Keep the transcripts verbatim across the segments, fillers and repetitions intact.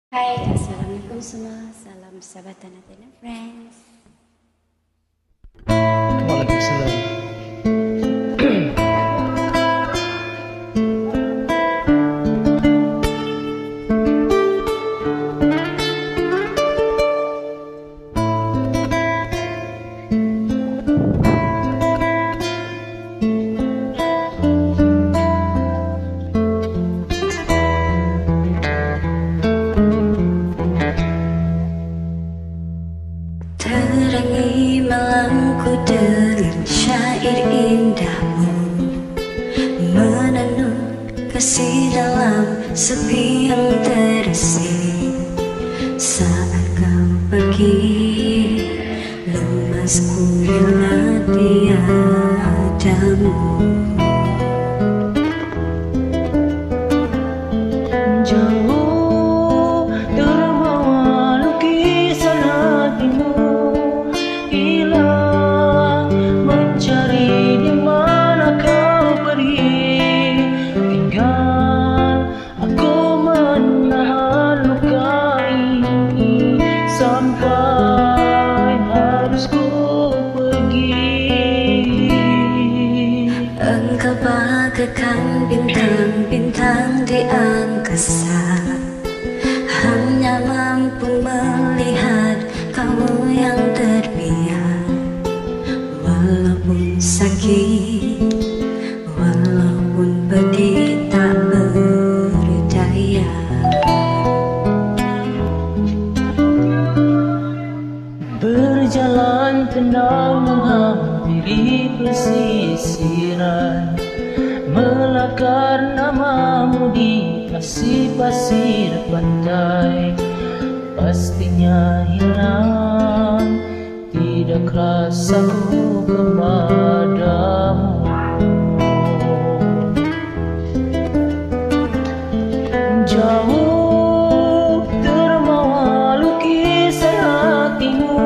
Hai, Assalamualaikum semua. Salam sahabat Tanah Tanah Friends. Waalaikumsalam. Terangi malamku dengan syair indahmu, menenun kasih dalam sepi yang terisi. Saat kau pergi, lemasku bila tiadamu. Jauh terbawa lukisan hatimu, hilang mencari di mana kau pergi. Tinggal aku menahan luka ini sampai harus ku pergi. Engkau bagaikan bintang-bintang di angkasa, hanya mampu melihat kamu yang terbiar. Walaupun sakit, walaupun pedih tak berdaya. Berjalan tenang menghampiri pesisiran, melakar namamu di pasir-pasir pantai. Pastinya hilang tidak rasaku kepadamu. Jauh terbawa lukisan hatimu,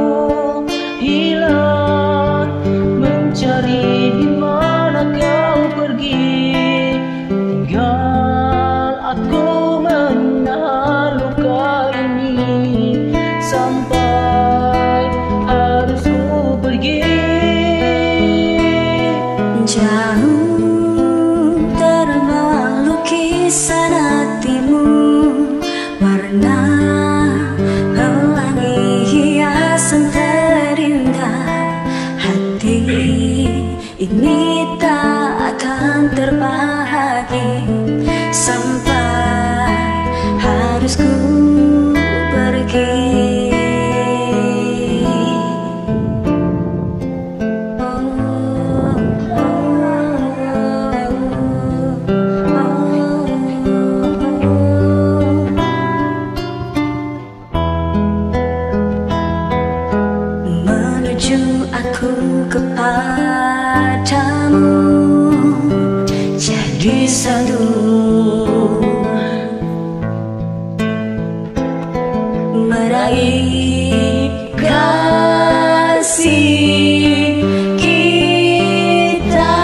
hilang mencari di mana kau pergi. Tinggal aku menahan luka ini sampai harus ku pergi. Jauh terbawa lukisan hatimu, warna pelangi hiasan terindah. Hati ini tak akan terbahagi sampai harus ku pergi. Menuju aku kepadamu jadi satu, meraih kasih kita.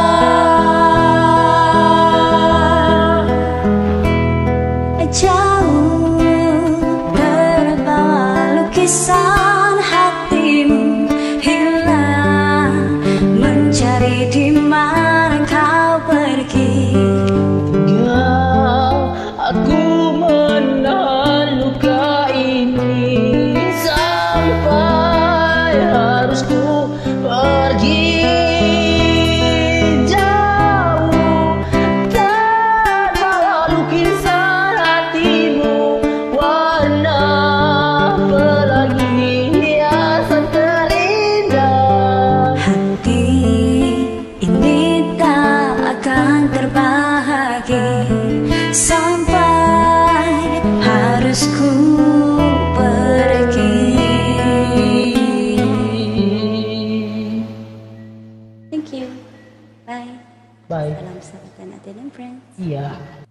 Jauh terbawa lukisan hatimu, hilang mencari di mana kau pergi. Tinggal aku menahan luka ini sampai harus ku pergi. Jauh terbawa lukisan hatimu, warna pelangi hiasan terindah. Hati ini tak akan terbahagi sampai harus ku pergi. Thank you. Bye. Bye. Salam sahabat Tanah Tanah Friends. Iya.